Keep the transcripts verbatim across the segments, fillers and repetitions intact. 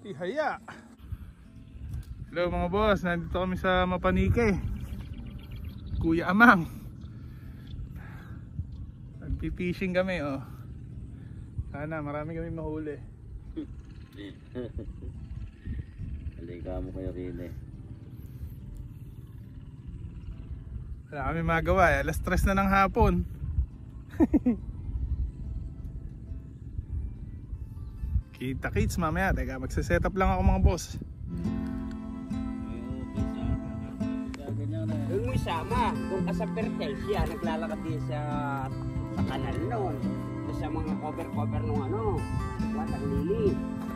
Ihaya. Hello mga boss, nandito kami sa Mapanike. Kuya Amang. Nagpi-fishing kami oh. Sana marami kami mahuli. Halika mo kayo rin eh. Wala kami magawa eh, alas tres na ng hapon. Kita kits mamaya, teka magse-set up lang ako mga boss. Yung may sama, kung ka sa Pertel siya, naglalakad din sa, sa kanal noon. Sa mga cover-cover nung ano, watang lili.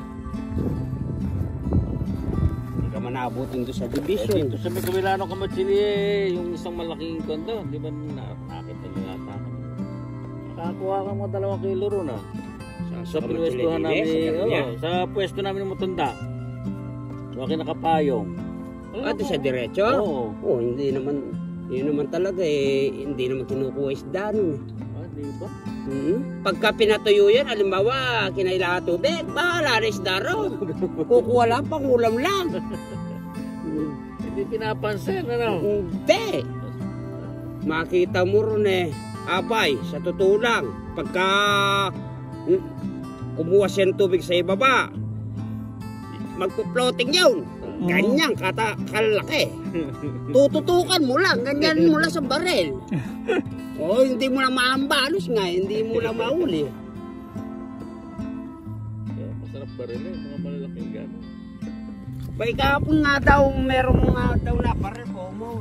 Hindi ka manabutin doon sa division. Eh, dito sa may Kumilano Kamatsili eh, yung isang malaking kondo, di ba nakakita nyo yata kami? Nakakuha ka mga dalawang kilo ron ah. Sa pwestuhan namin, oh, sa pwesto namin ng Mutunda. Waki nakapayong. Ah, doon sa diretso? Oo. Oh, hindi naman, hindi naman talaga eh, hindi naman kinukuha isda nun. Ah, di ba? Hmm? Pagka pinatuyo yan, halimbawa, kinailangan tubig, bahala na isda ron. Kukuha lang, pangulam lang. Hindi pinapansin, ano? Hindi. Makita mo ron eh, abay, sa totoo lang, pagka kumuha siya ng tubig sa ibaba, magpo-floating yun. Ganyan, kata, kalaki. Tututukan mo lang, ganyan mo lang sa baril. O, oh, hindi mo lang maambalos nga, hindi mo lang mahuli. Yeah, masarap baril eh, mga malalaking gano'n. Bay kahapon nga daw, meron nga daw na baril po mo.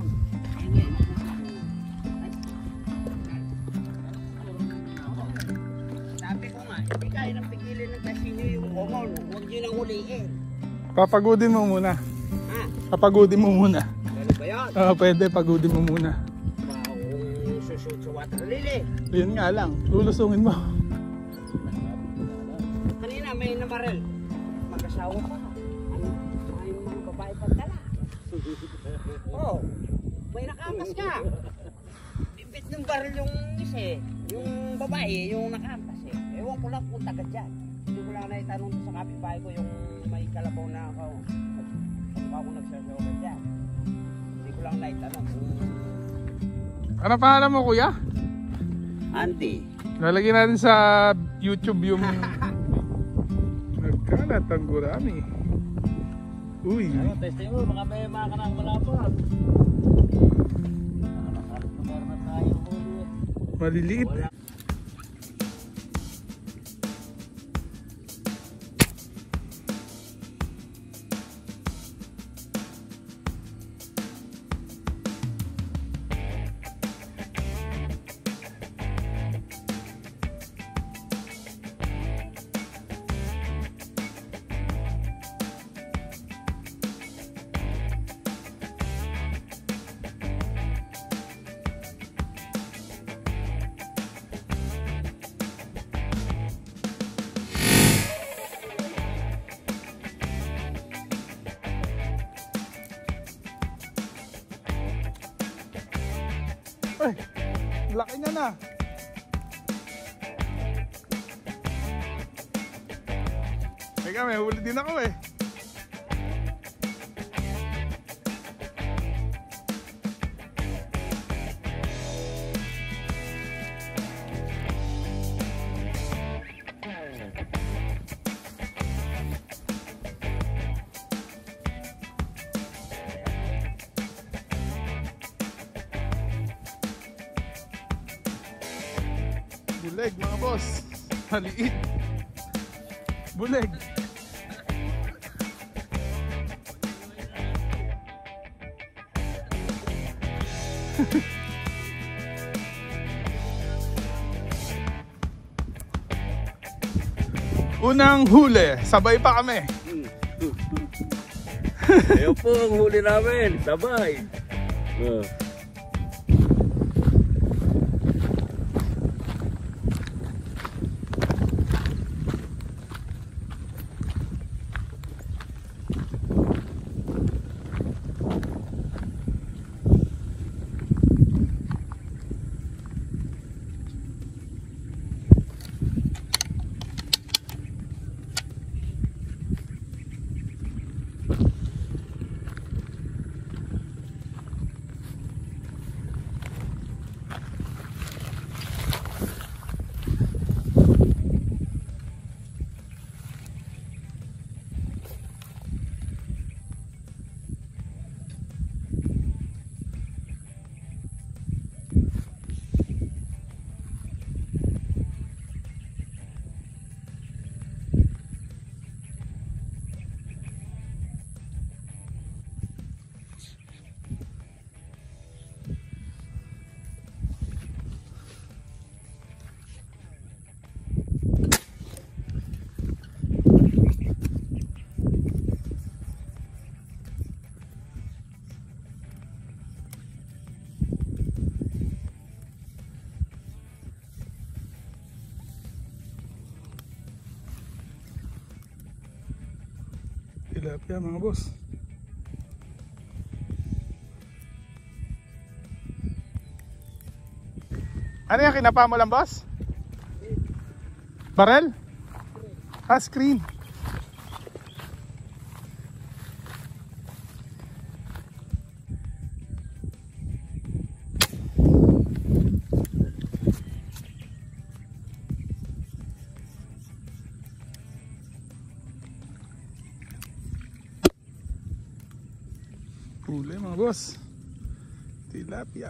Sabi ko nga, hindi kaya nang pigilin ng kasino yung omon. Huwag nyo nang huliin. Papagudin mo muna. Ha? Papagudin mo muna. Ano ba yan? Oo, uh, pwede, pagudin mo muna. Wow, susut sa water lily. Yun nga lang, lulusungin mo. Kanina may namarel. Mag-asawa pa. Ano? May mga babae pagdala. Oh, may nakamas ka. Bibit ng baril yung isa eh. Yung babae, yung nakamas eh. Ewan ko lang kung taga dyan. Hindi ko lang naitanong sa kapitbahay ko yung may kalabaw na ako. Kung ako nagsasawa ka dyan. Hindi ko lang naitanong. Ano pangalan mo kuya? Andy. Lalagyan natin sa YouTube yung nagkalat ang gurami. Uy. Ano, testing mo, baka may mga kanang malapad. Nakakalit na meron na tayo huli eh. Maliliit. Wala. Ay, laki na na. Teka, may huli din ako eh. Buleg mga boss. Maliit. Buleg. Unang huli, sabay pa kami. Ayun po ang huli namin, sabay. Uh. tilapia mga boss. Ano yan, kinapa mo lang boss? Barrel? Ah, screen. Huli mga boss, tilapia.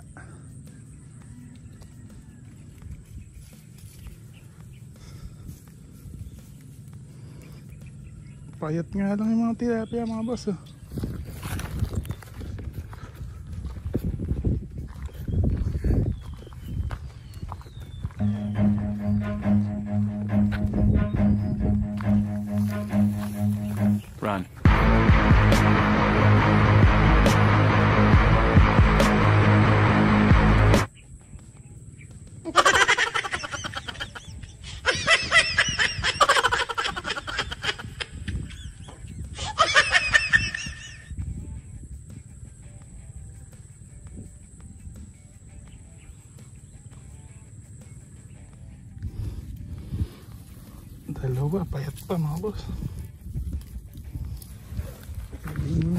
Payat nga lang yung mga tilapia mga boss oh. Run. Dalawa, payat pa mga boss. Galing na.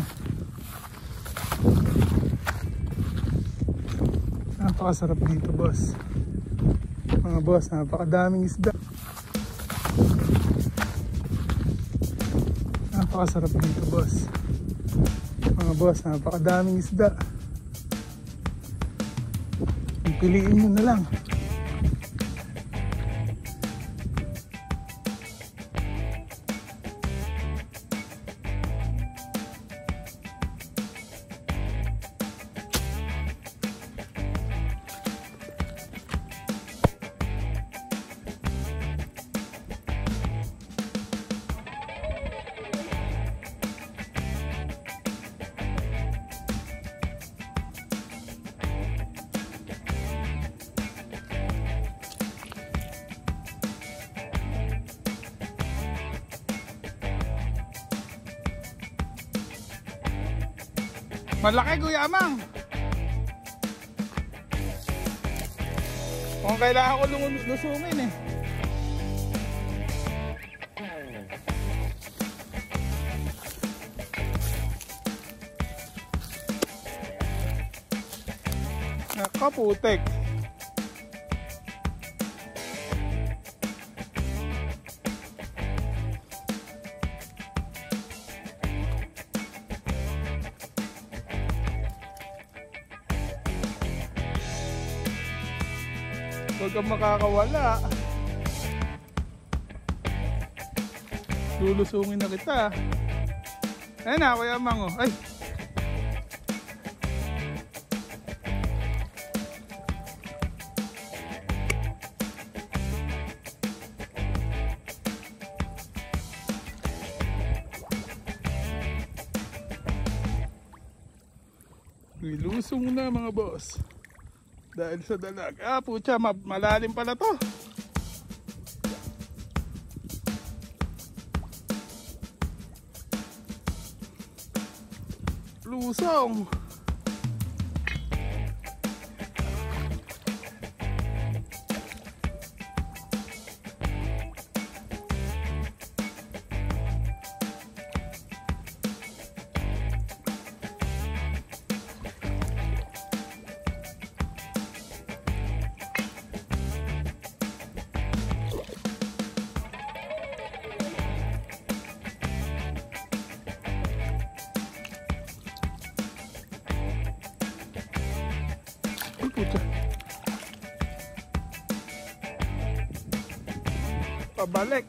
Napakasarap dito boss. Mga boss, napakadaming isda. Napakasarap dito boss. Mga boss, napakadaming isda. Piliin nyo na lang. Malaki Kuya Amang. Kung kailangan ko lusungin eh. Nakaputik. Huwag kang makakawala. Lulusungin na kita. Ayun na, Kuya Amang oh. Ay! Nilusong na mga boss. Dahil sa dalag. Ah, putya, malalim pala to. Lusong. Puta. Pabalik.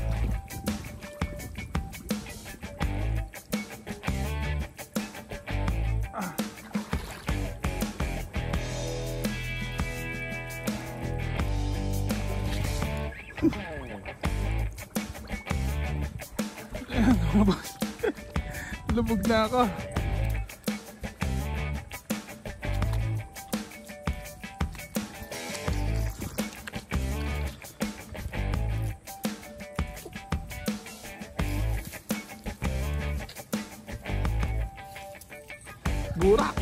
Ah. Lubog na ako. Burak.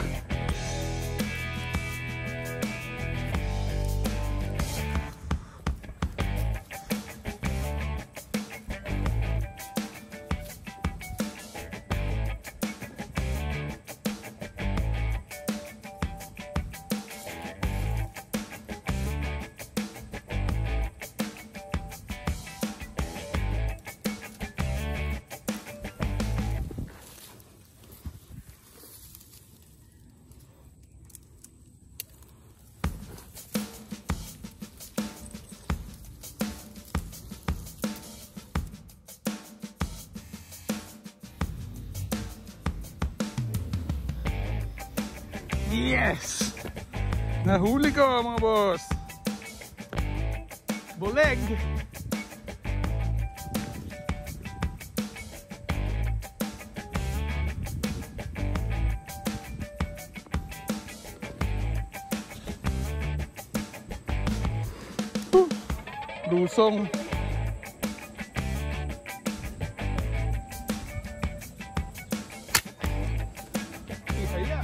Yes! Nahuli ko mga boss. Buleg. Uh, lusong. Ihaya.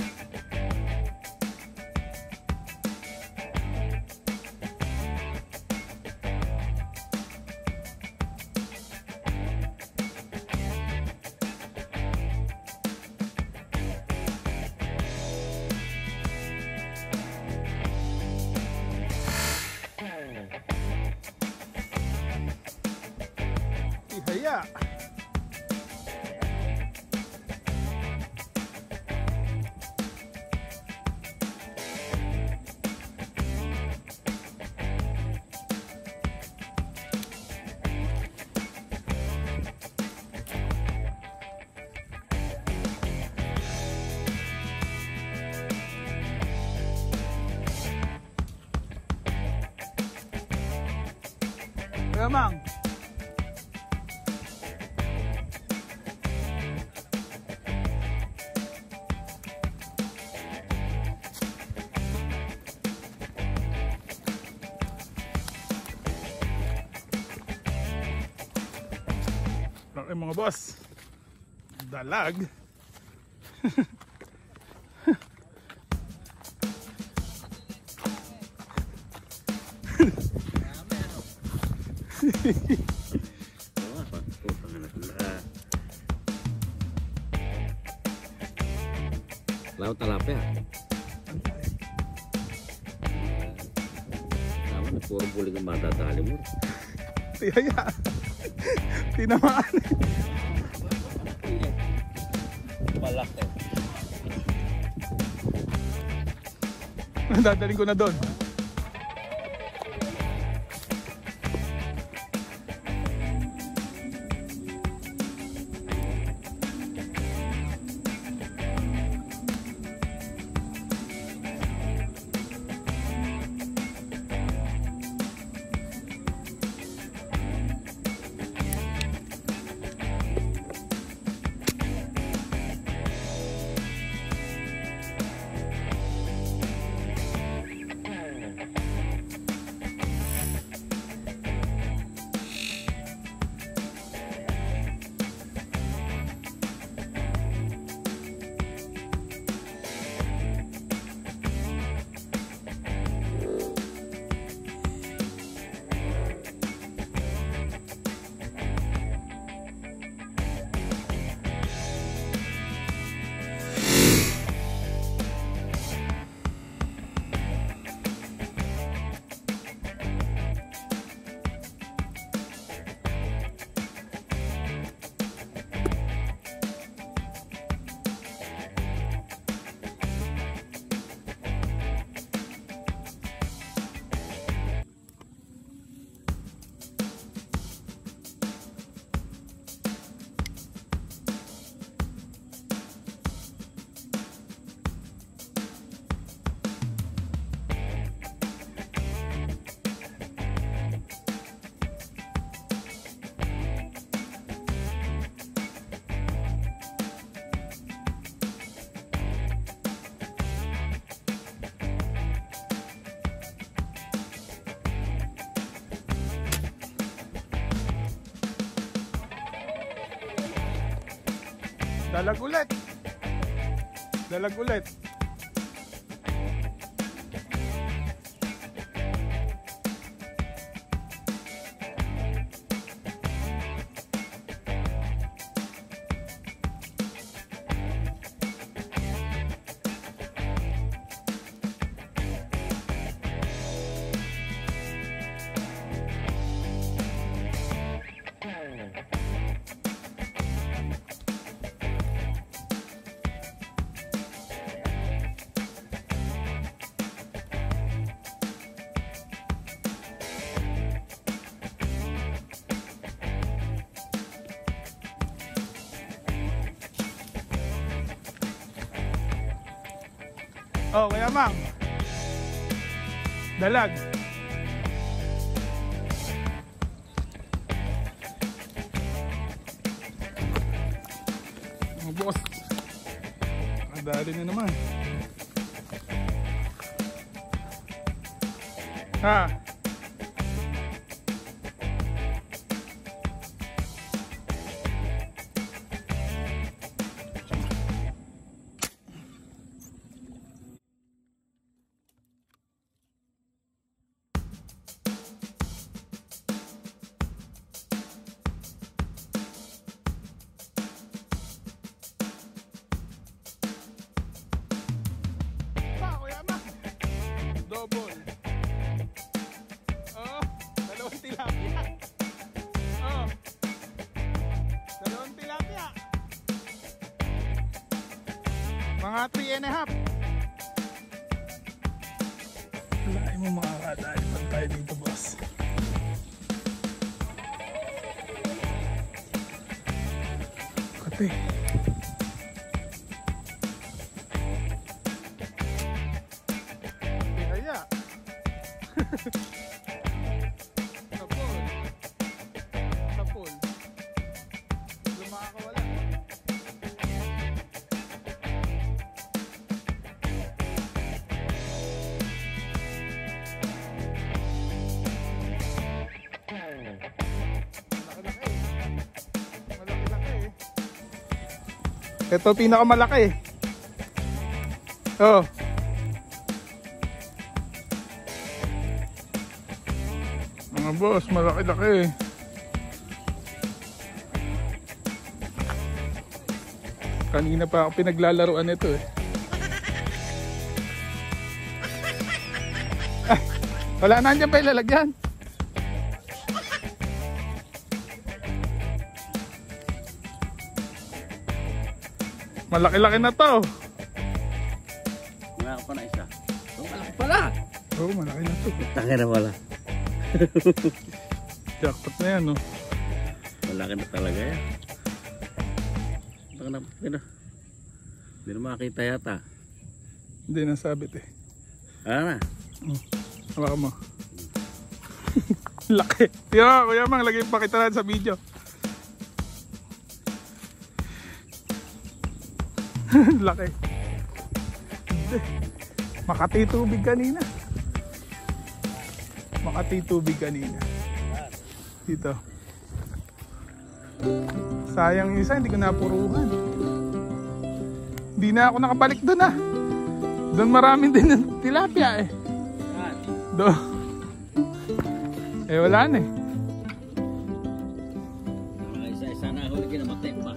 Ihaya. Gamang. Laki mga boss. Dalag. Laut talapia. Sama na puro buling ang matatali mo. Ihaya. Tinamaan. Malaki. Dadaling ko na doon. Dalag ulit. Dalag ulit. Oh, Kuya Mang. Dalag. Oh, boss. Kadali na naman. Ha? Double. Oh, dalawang tilapia. Oh. Dalawang tilapia. Mga three and a half. Wala mo makakadali pag tayo dito, boss. Kati. Kapol. Kapol. Lumakawala. Malaki-laki. Malaki-laki. Ito pinakamalaki. Oh. Mga boss, malaki-laki. Kanina pa ako pinaglalaruan ito eh. Ah, wala na dyan pa ilalagyan. Malaki-laki na to. Wala ka pa na isa. Oh, malaki pala. Oo, oh, malaki na to. Tangin na pala. Jackpot na yan, no? Malaki na talaga yan. Baka na, hindi na. Hindi na makakita yata. Hindi nasabit eh. Ano na? Hmm. Hawakan mo. Laki. Tiyo, Kuya Mang, lagay pa kita sa video. Laki. Makati tubig kanina. Makati tubig kanina. Dito. Sayang yung isa, hindi ko napuruhan. Hindi na ako nakabalik doon ah. Doon marami din ng tilapia eh. Doon. Eh wala na eh. Mga isa-isa na huli kinamatay pa.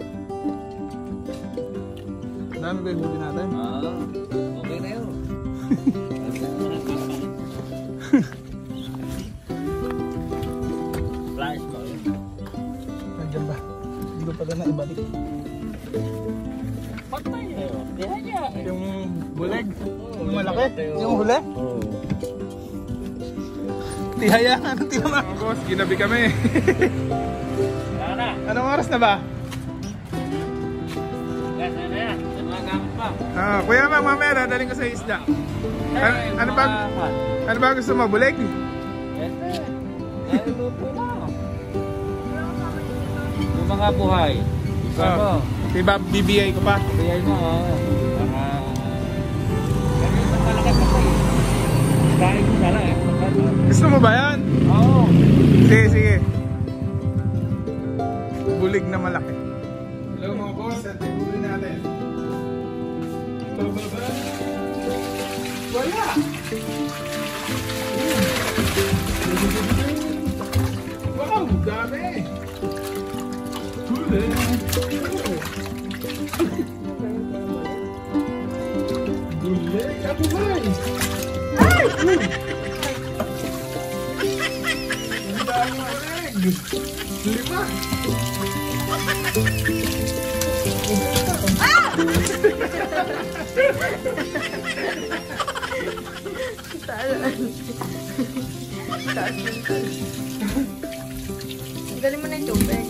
Dami ba yung huli natin? Ah, okay na yun. Flash ko yun. Nandiyan ba? Hindi ko pala na ibalik. Patay yun. Dihan niya. Yung buleg? Yung malaki? Yung huli? Oo. Tihaya nga ng tinama. Mga boss, ginabi kami. Tara. Anong oras na ba? Yes, ano yan? Sa mga gamit pa. Ah, Kuya Mang, mamaya dadaling ko sa isda. Ano, ano ba? Ano ba gusto mo? Buleg? Yes, eh. Dahil luto na. Yung mga buhay. Isa mo. Diba, B B I ko pa? Biyay mo, oo. Baka... Kami yung malakas ako eh. Dahil mo na lang eh. Gusto mo ba yan? Oo. Sige, sige. Bulig na malaki. Hello mga boss, at huli natin. Wala. Wow, dami. Huli. Huli. Ako ba? Ay! Ang dami uling. Lima. Galing mo na yung tubig.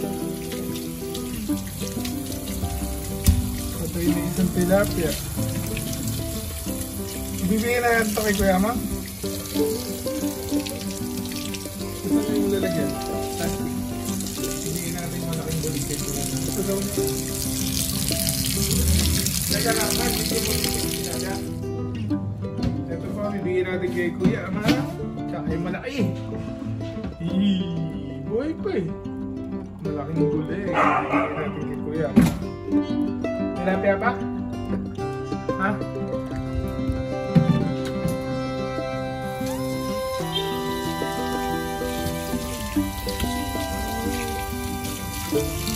Patay na isang tilapia. Ibibigyan na yan ito kay Kuya Mang. Gusto na yung lalagyan. Ibigyan natin yung malaking bulig kay Kuya Mang. Gusto daw niya. Teka lang, Mang. Gusto mo yung tilapia. Ito pa, ibigyan natin kay Kuya Mang. Tsaka yung malaki. Eee, buhay pa eh. Malaking bulig. Ibigyan natin kay Kuya Mang. Tilapia pa? Ha?